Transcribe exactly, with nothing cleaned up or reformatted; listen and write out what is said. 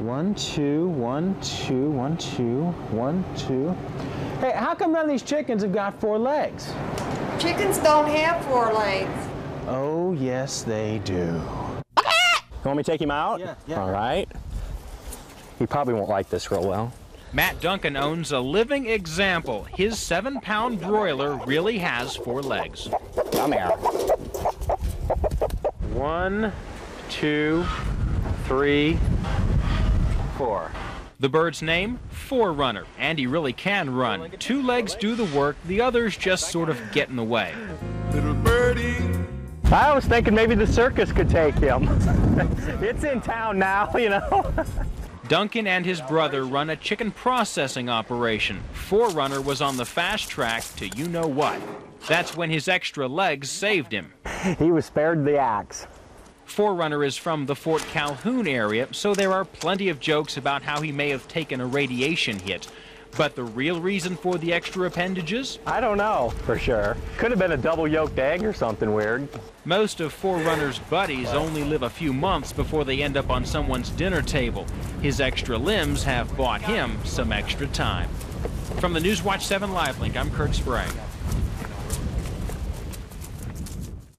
One, two, one, two, one, two, one, two. Hey, how come none of these chickens have got four legs? Chickens don't have four legs. Oh, yes, they do. You want me to take him out? Yeah, yeah. All right. He probably won't like this real well. Matt Duncan owns a living example. His seven-pound broiler really has four legs. Come here. One, two, three, four. The bird's name? Forerunner, and he really can run. Two legs do the work, the others just sort of get in the way. Little birdie. I was thinking maybe the circus could take him. It's in town now, you know. Duncan and his brother run a chicken processing operation. Forerunner was on the fast track to you-know-what. That's when his extra legs saved him. He was spared the axe. Forerunner is from the Fort Calhoun area, so there are plenty of jokes about how he may have taken a radiation hit. But the real reason for the extra appendages? I don't know for sure. Could have been a double yolked egg or something weird. Most of Forerunner's buddies only live a few months before they end up on someone's dinner table. His extra limbs have bought him some extra time. From the Newswatch seven Live Link, I'm Kurt Sprague.